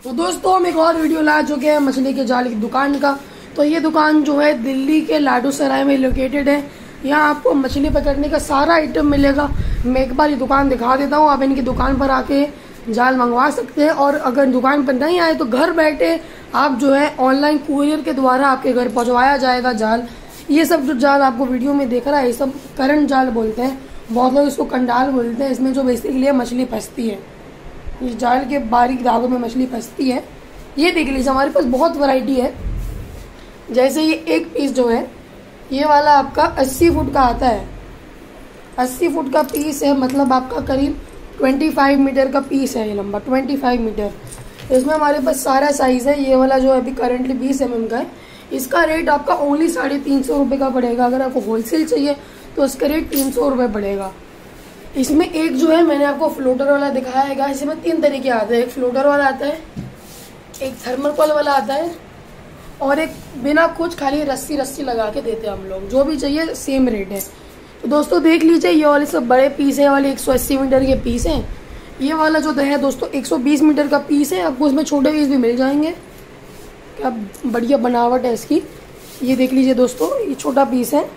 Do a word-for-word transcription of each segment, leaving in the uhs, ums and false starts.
तो दोस्तों हम एक और वीडियो ला चुके हैं मछली के जाल की दुकान का। तो ये दुकान जो है दिल्ली के लाडू सराय में लोकेटेड है। यहाँ आपको मछली पकड़ने का सारा आइटम मिलेगा। मैं एक बार ये दुकान दिखा देता हूँ, आप इनकी दुकान पर आके जाल मंगवा सकते हैं। और अगर दुकान पर नहीं आए तो घर बैठे आप जो है ऑनलाइन कुरियर के द्वारा आपके घर पहुँचवाया जाएगा जाल। ये सब जो जाल आपको वीडियो में देख रहा है ये सब करंट जाल बोलते हैं, बहुत लोग इसको कंडाल बोलते हैं। इसमें जो बेसिकली मछली फंसती है, ये जाल के बारीक धागों में मछली फंसती है। ये देख लीजिए हमारे पास बहुत वैरायटी है। जैसे ये एक पीस जो है ये वाला आपका अस्सी फुट का आता है। अस्सी फुट का पीस है, मतलब आपका करीब पच्चीस मीटर का पीस है। ये लंबा पच्चीस मीटर। इसमें हमारे पास सारा साइज़ है। ये वाला जो अभी करंटली बीस एम एम का है, इसका रेट आपका ओनली साढ़े तीन सौ रुपये का पड़ेगा। अगर आपको होलसेल चाहिए तो इसका रेट तीन सौ रुपये पड़ेगा। इसमें एक जो है मैंने आपको फ्लोटर वाला दिखाया है। इसमें तीन तरीके आते हैं, एक फ्लोटर वाला आता है, एक थर्मोकोल वाला आता है और एक बिना कुछ खाली रस्सी रस्सी लगा के देते हैं हम लोग। जो भी चाहिए सेम रेट है। तो दोस्तों देख लीजिए ये वाले सब बड़े पीस है, वाले एक सौ अस्सी मीटर के पीस हैं। ये वाला जो है दोस्तों एक सौ बीस मीटर का पीस है। आपको इसमें छोटे पीस भी मिल जाएंगे। क्या बढ़िया बनावट है इसकी। ये देख लीजिए दोस्तों, ये छोटा पीस है,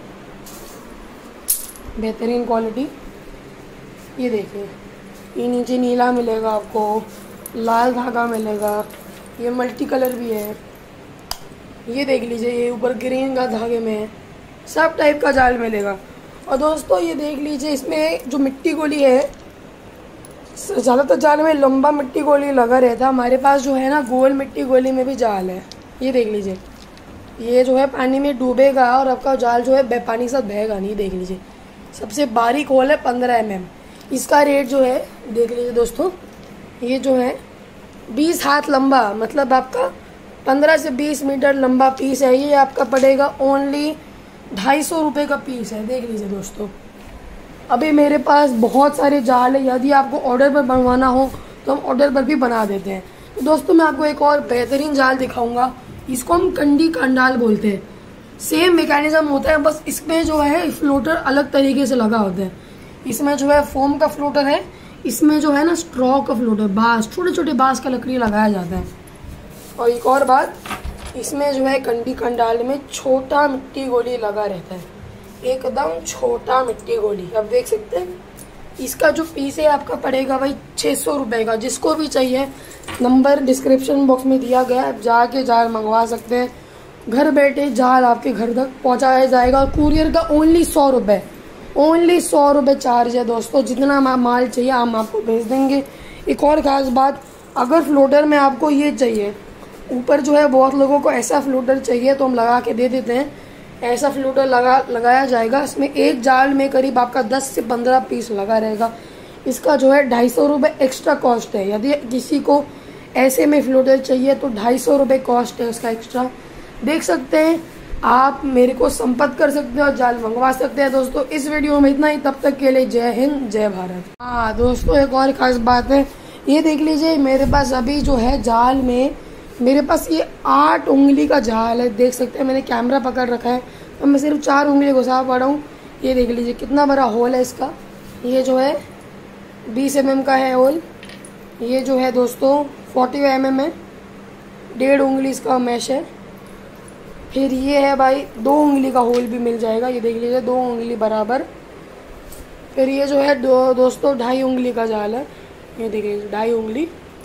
बेहतरीन क्वालिटी। ये देखिए, ये नीचे नीला मिलेगा आपको, लाल धागा मिलेगा, ये मल्टी कलर भी है। ये देख लीजिए ये ऊपर ग्रीन का धागे में है। सब टाइप का जाल मिलेगा। और दोस्तों ये देख लीजिए इसमें जो मिट्टी गोली है, ज़्यादातर जाल में लंबा मिट्टी गोली लगा रहता है। हमारे पास जो है ना गोल मिट्टी गोली में भी जाल है। ये देख लीजिए, ये जो है पानी में डूबेगा और आपका जाल जो है पानी के साथ बहेगा नहीं। देख लीजिए सबसे बारीक होल है पंद्रह एम एम। इसका रेट जो है देख लीजिए दोस्तों, ये जो है बीस हाथ लंबा, मतलब आपका पंद्रह से बीस मीटर लंबा पीस है। ये आपका पड़ेगा ओनली ढाई सौ रुपये का पीस है। देख लीजिए दोस्तों, अभी मेरे पास बहुत सारे जाल है। यदि आपको ऑर्डर पर बनवाना हो तो हम ऑर्डर पर भी बना देते हैं। तो दोस्तों मैं आपको एक और बेहतरीन जाल दिखाऊंगा। इसको हम कंडी कंडाल बोलते हैं। सेम मैकेनिज्म होता है, बस इसमें जो है फ्लोटर अलग तरीके से लगा होता है। इसमें जो है फोम का फ्लोटर है, इसमें जो है ना स्ट्रॉ का फ्लोटर, बांस, छोटे छोटे बांस का लकड़ी लगाया जाता है। और एक और बात, इसमें जो है कंडी कंडाल में छोटा मिट्टी गोली लगा रहता है, एकदम छोटा मिट्टी गोली। अब देख सकते हैं इसका जो पीस है आपका पड़ेगा भाई छः सौ रुपये का। जिसको भी चाहिए नंबर डिस्क्रिप्शन बॉक्स में दिया गया है, जाके जाल मंगवा सकते हैं। घर बैठे जाल आपके घर तक पहुंचाया जाएगा। कुरियर का ओनली सौ रुपये ओनली सौ रुपये चार्ज है दोस्तों। जितना माल चाहिए हम आपको भेज देंगे। एक और खास बात, अगर फ्लोटर में आपको ये चाहिए, ऊपर जो है बहुत लोगों को ऐसा फ्लोटर चाहिए तो हम लगा के दे देते हैं। ऐसा फ्लोटर लगा लगाया जाएगा। इसमें एक जाल में करीब आपका दस से पंद्रह पीस लगा रहेगा। इसका जो है ढाई सौ रुपये एक्स्ट्रा कॉस्ट है। यदि किसी को ऐसे में फ्लोटर चाहिए तो ढाई सौ रुपये कॉस्ट है उसका एक्स्ट्रा। देख सकते हैं आप, मेरे को संपर्क कर सकते हैं और जाल मंगवा सकते हैं। दोस्तों इस वीडियो में इतना ही। तब तक के लिए जय हिंद जय भारत। हाँ दोस्तों एक और खास बात है, ये देख लीजिए मेरे पास अभी जो है जाल में मेरे पास ये आठ उंगली का जाल है। देख सकते हैं मैंने कैमरा पकड़ रखा है तो मैं सिर्फ चार उंगली घुसा पा रहा हूँ। ये देख लीजिए कितना बड़ा होल है इसका। ये जो है बीस एम एम का है होल। ये जो है दोस्तों फोर्टी एम एम है, डेढ़ उंगली इसका मैश है। फिर ये है भाई दो उंगली का होल भी मिल जाएगा। ये देख लीजिए दो उंगली बराबर। फिर ये जो है दो दोस्तों ढाई उंगली का जाल है। ये देख लीजिए ढाई उंगली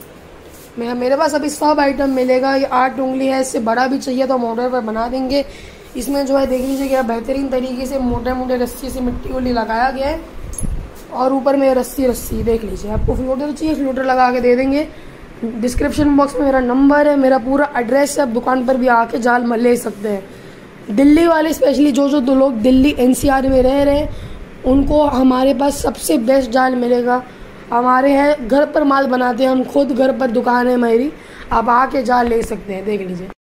मैं मेरे पास अभी सब आइटम मिलेगा। ये आठ उंगली है, इससे बड़ा भी चाहिए तो हम ऑर्डर पर बना देंगे। इसमें जो है देख लीजिए क्या बेहतरीन तरीके से मोटे मोटे रस्सी से मिट्टी गोली लगाया गया है और ऊपर में रस्सी रस्सी देख लीजिए। आपको फ्लोटर चाहिए फ्लोटर लगा के दे देंगे। डिस्क्रिप्शन बॉक्स में मेरा नंबर है, मेरा पूरा एड्रेस है। आप दुकान पर भी आके जाल ले सकते हैं। दिल्ली वाले स्पेशली जो जो दो लोग दिल्ली एनसीआर में रह रहे हैं उनको हमारे पास सबसे बेस्ट जाल मिलेगा। हमारे यहाँ घर पर माल बनाते हैं हम खुद, घर पर दुकान है मेरी। आप आके जाल ले सकते हैं। देख लीजिए।